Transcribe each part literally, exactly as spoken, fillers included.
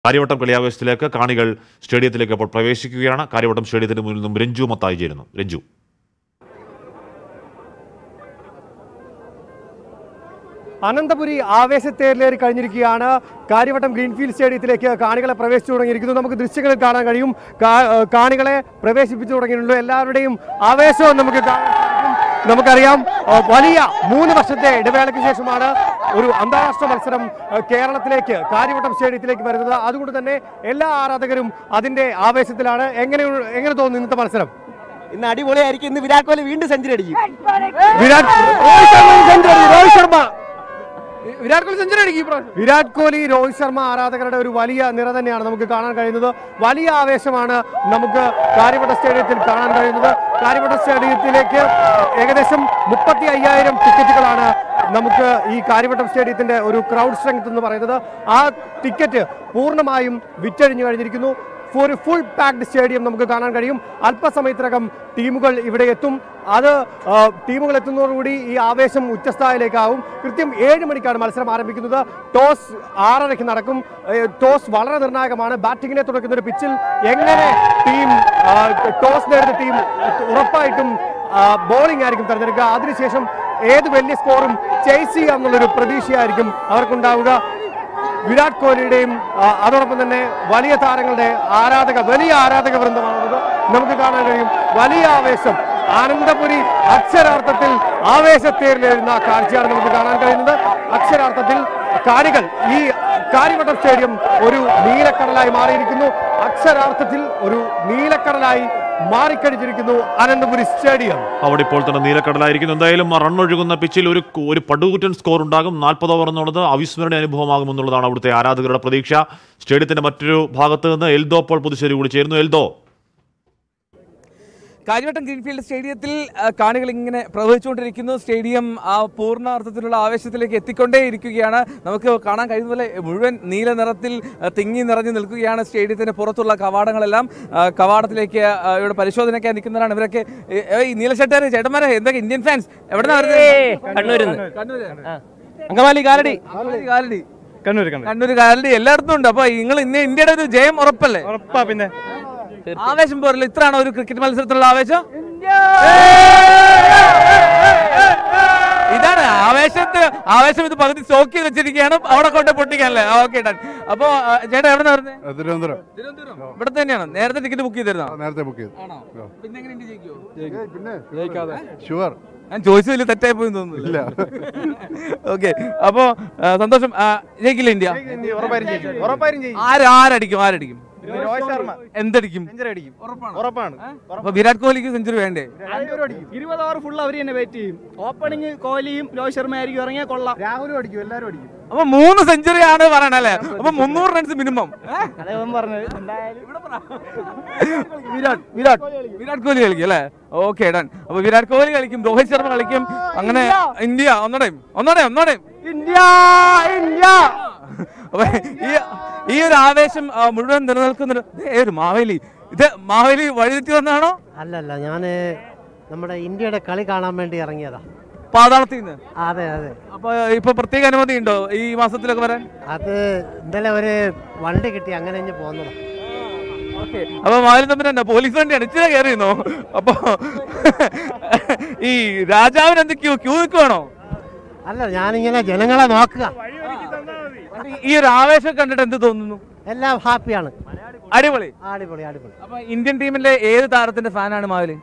കാര്യവട്ടം കളിയാവേശത്തിലേക്ക് കാണികൾ സ്റ്റേഡിയത്തിലേക്ക് അപ്പോൾ പ്രവേശിക്കുകയാണ്. കാര്യവട്ടം സ്റ്റേഡിയത്തിന് മുന്നിൽ നിന്നും രഞ്ജു മത്തായി ചേരുന്നു. രഞ്ജു, അനന്തപുരി ആവേശത്തേറിലേറി കഴിഞ്ഞിരിക്കുകയാണ്. കാര്യവട്ടം ഗ്രീൻഫീൽഡ് സ്റ്റേഡിയത്തിലേക്ക് കാണികളെ പ്രവേശിച്ചു തുടങ്ങിയിരിക്കുന്നു. നമുക്ക് ദൃശ്യങ്ങളിൽ കാണാൻ കഴിയും. കാണികളെ പ്രവേശിപ്പിച്ചു തുടങ്ങിയിട്ടുള്ളൂ. എല്ലാവരുടെയും ആവേശവും നമുക്ക് കാണാൻ സാധിക്കും. നമുക്കറിയാം, വലിയ മൂന്ന് വർഷത്തെ ഇടവേളയ്ക്ക് ശേഷമാണ് ഒരു അന്താരാഷ്ട്ര മത്സരം കേരളത്തിലേക്ക് കാര്യവട്ടം സ്റ്റേഡിയത്തിലേക്ക് വരുന്നത്. അതുകൊണ്ട് തന്നെ എല്ലാ ആരാധകരും അതിന്റെ ആവേശത്തിലാണ്. എങ്ങനെ എങ്ങനെ തോന്നുന്നു ഇന്നത്തെ മത്സരം? ഇന്ന് അടിപൊളിയായിരിക്കും. ഇന്ന് വിരാട് കോഹ്ലി വീണ്ടും സെഞ്ചുറി അടിക്കും. വിരാട് രോഹിത് ശർമ്മ വിരാട് കോഹ്ലി സെഞ്ചുറി അടിക്കും. വിരാട് കോഹ്ലി, രോഹിത് ശർമ്മ ആരാധകരുടെ ഒരു വലിയ നിര തന്നെയാണ് നമുക്ക് കാണാൻ കഴിയുന്നത്. വലിയ ആവേശമാണ് നമുക്ക് കാര്യവട്ടം സ്റ്റേഡിയത്തിൽ കാണാൻ കഴിയുന്നത്. കാര്യവട്ടം സ്റ്റേഡിയത്തിലേക്ക് ഏകദേശം മുപ്പത്തി അയ്യായിരം ടിക്കറ്റുകളാണ് നമുക്ക് ഈ കാര്യവട്ടം സ്റ്റേഡിയത്തിന്റെ ഒരു ക്രൗഡ് സ്ട്രെങ്ത് എന്ന് പറയുന്നത്. ആ ടിക്കറ്റ് പൂർണ്ണമായും വിറ്റഴിഞ്ഞു കഴിഞ്ഞിരിക്കുന്നു. ഒരു ഫുൾ പാക്ഡ് സ്റ്റേഡിയം നമുക്ക് കാണാൻ കഴിയും. അല്പസമയത്തിനകം ടീമുകൾ ഇവിടെ എത്തും. അത് ടീമുകൾ എത്തുന്നതോടുകൂടി ഈ ആവേശം ഉച്ചസ്ഥായിലേക്കാവും. കൃത്യം ഏഴ് മണിക്കാണ് മത്സരം ആരംഭിക്കുന്നത്. ടോസ് ആറരയ്ക്ക് നടക്കും. ടോസ് വളരെ നിർണായകമാണ്. ബാറ്റിങ്ങിനെ തുടക്കുന്ന ഒരു പിച്ചിൽ എങ്ങനെ ടീം ടോസ് നേടുന്ന ടീം ഉറപ്പായിട്ടും ബോളിംഗ് ആയിരിക്കും തിരഞ്ഞെടുക്കുക. അതിനുശേഷം ഏത് വലിയ സ്കോറും ചേസ് ചെയ്യാമെന്നുള്ളൊരു പ്രതീക്ഷയായിരിക്കും അവർക്കുണ്ടാവുക. വിരാട് കോഹ്ലിയുടെയും അതോടൊപ്പം തന്നെ വലിയ താരങ്ങളുടെ ആരാധക വലിയ ആരാധക വൃന്ദമാണുള്ളത്. നമുക്ക് കാണാൻ കഴിയും. വലിയ ആവേശം. അനന്തപുരി അക്ഷരാർത്ഥത്തിൽ ആവേശത്തേറിലെഴുന്ന കാഴ്ചയാണ് നമുക്ക് കാണാൻ കഴിയുന്നത്. അക്ഷരാർത്ഥത്തിൽ കാണികൾ ഈ കാര്യവട്ടം സ്റ്റേഡിയം ഒരു നീലക്കടലായി മാറിയിരിക്കുന്നു. അക്ഷരാർത്ഥത്തിൽ ഒരു നീലക്കടലായി മാറിക്കഴിഞ്ഞിരിക്കുന്നു അനന്തപുരി സ്റ്റേഡിയം. അവിടെ ഇപ്പോൾ തന്നെ നീലക്കടലായിരിക്കുന്നു. എന്തായാലും റണ്ണൊഴുകുന്ന പിച്ചിൽ ഒരു ഒരു പടുകൂറ്റൻ സ്കോർ ഉണ്ടാകും. നാൽപ്പത് ഓവർ എന്നുള്ളത് അവിസ്മരണീയ അനുഭവമാകുമെന്നുള്ളതാണ് അവിടുത്തെ ആരാധകരുടെ പ്രതീക്ഷ. സ്റ്റേഡിയത്തിന്റെ മറ്റൊരു ഭാഗത്ത് നിന്ന് എൽദോ പോൾ പുതുശ്ശേരി കൂടി ചേരുന്നു. എൽദോ, കാര്യവട്ടം ഗ്രീൻഫീൽഡ് സ്റ്റേഡിയത്തിൽ കാണികൾ ഇങ്ങനെ പ്രവഹിച്ചുകൊണ്ടിരിക്കുന്നു. സ്റ്റേഡിയം ആ പൂർണ്ണ അർത്ഥത്തിലുള്ള ആവേശത്തിലേക്ക് എത്തിക്കൊണ്ടേ ഇരിക്കുകയാണ്. നമുക്ക് കാണാൻ കഴിയുന്ന പോലെ മുഴുവൻ നീല നിറത്തിൽ തിങ്ങി നിറഞ്ഞു നിൽക്കുകയാണ് സ്റ്റേഡിയത്തിന് പുറത്തുള്ള കവാടങ്ങളെല്ലാം. കവാടത്തിലേക്ക് ഇവിടെ പരിശോധനയ്ക്കായി നിൽക്കുന്നവരാണ് ഇവരൊക്കെ. ഈ നീലശട്ടേര് ചേട്ടന്മാരെ, എന്തൊക്കെ ഇന്ത്യൻ ഫാൻസ് എവിടെ അങ്കമാലി, കാലടി, കാലടി, കണ്ണൂർ കണ്ണൂർ, കാലടി എല്ലായിടത്തും ഉണ്ട്. അപ്പൊ നിങ്ങൾ ഇന്ന് ഇന്ത്യയുടെ ഒരു ജയം ഉറപ്പല്ലേ? ഉറപ്പാ. പിന്നെ ആവേശം പോരല്ലോ. ഇത്രയാണോ ഒരു ക്രിക്കറ്റ് മത്സരത്തിലുള്ള ആവേശം? ഇതാണ് ആവേശത്തിന് ആവേശം. ഇത് പകുതി സ്റ്റോക്ക് ചെയ്ത് വെച്ചിരിക്കുകയാണ്. അവിടെ കൊണ്ട് പൊട്ടിക്കാനല്ലേ? Okay, done. അപ്പൊ ചേട്ടാ എവിടെ നിന്ന് പറഞ്ഞത്? തിരുവനന്തപുരം. തിരുവനന്തപുരം ഇവിടെ തന്നെയാണ്. നേരത്തെ ടിക്കറ്റ് ബുക്ക് ചെയ്തിരുന്നോ? നേരത്തെ ബുക്ക് ചെയ്തു. ആണോ? പിന്നെ എങ്ങനെ ഇന്ത്യ ജയിക്കുമോ? പിന്നെ ഷുവർ. ഞാൻ ചോദിച്ചതിൽ തെറ്റായി പോയി തോന്നുന്നില്ല. ഓക്കെ, അപ്പോ സന്തോഷം. ജയിക്കില്ല ഇന്ത്യ? ആര് ആരടിക്കും ആരടിക്കും എന്തടിക്കും? ഉറപ്പാണ്. അപ്പൊ വിരാട് കോഹ്ലിക്ക് സെഞ്ചുറി വേണ്ടേ? ഇരുപത് ഓവർ ഫുൾ അവർ തന്നെ ബാറ്റ് ചെയ്യും. ഓപ്പണിംഗ് കോഹ്ലിയും രോഹിത് ശർമ്മ ആയിരിക്കും ഇറങ്ങിയാൽ കൊള്ളാം. രാഹുലും അടിക്കും, എല്ലാവരും അടിക്കും. അപ്പൊ മൂന്ന് സെഞ്ചുറി ആണ് പറയണല്ലേ? അപ്പൊ മുന്നൂറ് റൺസ് മിനിമം. വിരാട് വിരാട് വിരാട് കോഹ്ലി കളിക്കും അല്ലേ? Okay, done. അപ്പൊ വിരാട് കോഹ്ലി കളിക്കും, രോഹിത് ശർമ്മ കളിക്കും. അങ്ങനെ ഇന്ത്യ ഒന്നോടെയും ഒന്നോടെയും ഒന്നോടെയും ഇന്ത്യ ഇന്ത്യ. അപ്പൊ ഈ ഈ ഒരു ആവേശം മുഴുവൻ നിലനിൽക്കുന്ന ഒരു മാവേലി, ഇത് മാവേലി വഴിതെറ്റി വന്നാണോ? അല്ലല്ല, ഞാന് നമ്മുടെ ഇന്ത്യയുടെ കളി കാണാൻ വേണ്ടി ഇറങ്ങിയതാ, പാതാളത്തിൽ നിന്ന്. അതെ അതെ. അപ്പൊ ഇപ്പൊ പ്രത്യേക അനുമതി ഉണ്ടോ ഈ മാസത്തിലൊക്കെ വരാൻ? അത് ഇന്നലെ ഒരു വണ്ടി കിട്ടി, അങ്ങനെ ഇഞ്ഞ് പോകുന്നതാ. അപ്പൊ മാവേലി തമ്മിൽ പോലീസ് വണ്ടിയാണ് ഇച്ചിരി കയറിയുന്നോ? അപ്പൊ ഈ രാജാവിന് എന്തൊക്കെയോ ക്യൂ നിൽക്കുവാണോ? അല്ല, ഞാനിങ്ങനെ ജനങ്ങളെ നോക്കുക. ഈ ഒരു ആവേശം കണ്ടിട്ട് എന്ത് തോന്നുന്നു? എല്ലാം ഹാപ്പിയാണ്. അടിപൊളി അടിപൊളി അടിപൊളി. അപ്പൊ ഇന്ത്യൻ ടീമിലെ ഏത് താരത്തിന്റെ ഫാനാണ് മാവേലി?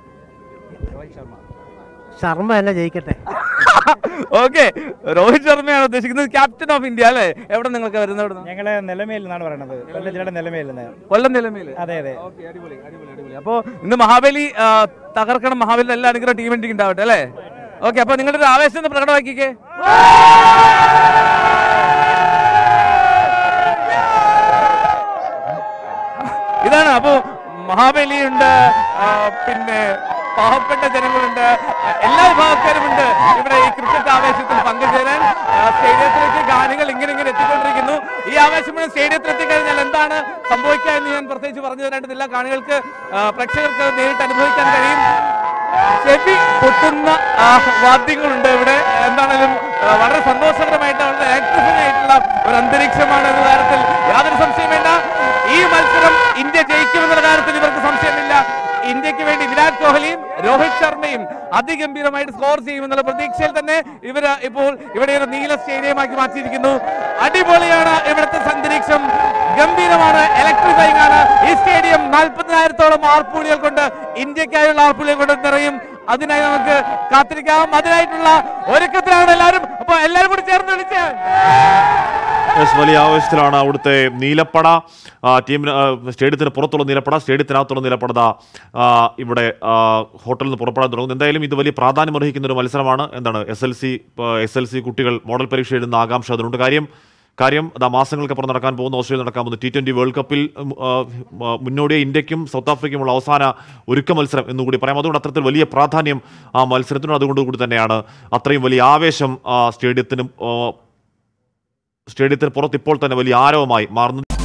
ശർമ്മ എന്നെ ജയിക്കട്ടെ. ഓക്കെ, രോഹിത് ശർമ്മയാണ് ഉദ്ദേശിക്കുന്നത്. ക്യാപ്റ്റൻ ഓഫ് ഇന്ത്യ അല്ലേ? എവിടെ നിങ്ങൾക്ക് വരുന്നത്? ഞങ്ങള് നിലമേൽ എന്നാണ് പറയുന്നത്. കൊല്ലം ജില്ലയുടെ നിലമേൽ. കൊല്ലം നിലമേൽ. അതെ അതെ. അടിപൊളി അടിപൊളി അടിപൊളി. അപ്പൊ ഇന്ന് മഹാബലി തകർക്കണം, മഹാബലി എല്ലാ അനുഗ്രഹം ടീം ഇന്ത്യക്ക് ഉണ്ടാവട്ടെ അല്ലേ? ഓക്കെ, അപ്പൊ നിങ്ങളുടെ ഒരു ആവേശം ഒന്ന് പ്രകടമാക്കിക്കേ. ഇതാണ്. അപ്പോ മഹാബലി ഉണ്ട്, പിന്നെ പാവപ്പെട്ട ജനങ്ങളുണ്ട്, എല്ലാ വിഭാഗക്കാരുമുണ്ട് ഇവിടെ ഈ ക്രിക്കറ്റ് ആവേശത്തിൽ പങ്കുചേരാൻ. സ്റ്റേഡിയത്തിലേക്ക് ഗാനികൾ ഇങ്ങനെ ഇങ്ങനെ എത്തിക്കൊണ്ടിരിക്കുന്നു. ഈ ആവേശം സ്റ്റേഡിയത്തിൽ എത്തിക്കഴിഞ്ഞാൽ എന്താണ് സംഭവിക്കുക എന്ന് ഞാൻ പ്രത്യേകിച്ച് പറഞ്ഞു തരേണ്ടതില്ല. കാണികൾക്ക് പ്രേക്ഷകർക്ക് നേരിട്ട് അനുഭവിക്കാൻ കഴിയും. ചെവി പൊട്ടുന്ന വാദ്യങ്ങളുണ്ട് ഇവിടെ. എന്താണെങ്കിലും വളരെ സന്തോഷകരമായിട്ട് വളരെ ഇലക്ട്രിഫൈങ് ആയിട്ടുള്ള ഒരു അന്തരീക്ഷമാണ് എന്ന കാര്യത്തിൽ യാതൊരു സംശയം വേണ്ട. ഈ മത്സരം ഇന്ത്യ ജയിക്കുമെന്നുള്ള കാര്യത്തിൽ ഇവർക്ക് സംശയമില്ല. ഇന്ത്യക്ക് വേണ്ടി വിരാട് കോഹ്ലിയും രോഹിത് ശർമ്മയും അതിഗംഭീരമായിട്ട് സ്കോർ ചെയ്യുമെന്നുള്ള പ്രതീക്ഷയിൽ തന്നെ ഇവർ ഇപ്പോൾ ഇവിടെ ഒരു നീല സ്റ്റേഡിയമാക്കി മാറ്റിയിരിക്കുന്നു. അടിപൊളിയാണ് ഇവിടുത്തെ അന്തരീക്ഷം, ഗംഭീരമാണ്, ഇലക്ട്രിഫൈങ് ആണ്. ഈ സ്റ്റേഡിയം നാൽപ്പതിനായിരത്തോളം ആർപ്പുളികൾ കൊണ്ട്, ഇന്ത്യക്കായുള്ള ആർപ്പുളികൾ കൊണ്ട് നിറയും. അതിനായി നമുക്ക് കാത്തിരിക്കാം. അതിനായിട്ടുള്ള ഒരുക്കത്തിലാണ് എല്ലാവരും. അപ്പൊ എല്ലാവരും കൂടി ചേർന്ന് വിളിച്ച് വലിയ ആവേശത്തിലാണ് അവിടുത്തെ നീലപ്പട ടീമിന്. സ്റ്റേഡിയത്തിന് പുറത്തുള്ള നീലപ്പട, സ്റ്റേഡിയത്തിനകത്തുള്ള നീലപ്പട ഇവിടെ ഹോട്ടലിൽ നിന്ന് പുറപ്പെടാൻ തുടങ്ങുന്നു. എന്തായാലും ഇത് വലിയ പ്രാധാന്യം അർഹിക്കുന്ന ഒരു മത്സരമാണ്. എന്താണ് S L C S L C കുട്ടികൾ മോഡൽ പരീക്ഷ എഴുതുന്ന ആകാംക്ഷ അതിനുണ്ട്. കാര്യം കാര്യം അതാ മാസങ്ങൾക്കപ്പുറം നടക്കാൻ പോകുന്ന ഓസ്ട്രേലിയ നടക്കാൻ പോകുന്ന ടി ട്വൻ്റി വേൾഡ് കപ്പിൽ മുന്നോടിയ ഇന്ത്യക്കും സൗത്ത് ആഫ്രിക്കയ്ക്കുമുള്ള അവസാന ഒരുക്ക മത്സരം എന്നുകൂടി പറയാം. അതുകൊണ്ട് അത്തരത്തിൽ വലിയ പ്രാധാന്യം ആ മത്സരത്തിനും അതുകൊണ്ട് കൂടി തന്നെയാണ് അത്രയും വലിയ ആവേശം സ്റ്റേഡിയത്തിനും സ്റ്റേഡിയത്തിന് പുറത്ത് ഇപ്പോൾ തന്നെ വലിയ ആരവമായി മാറുന്നത്.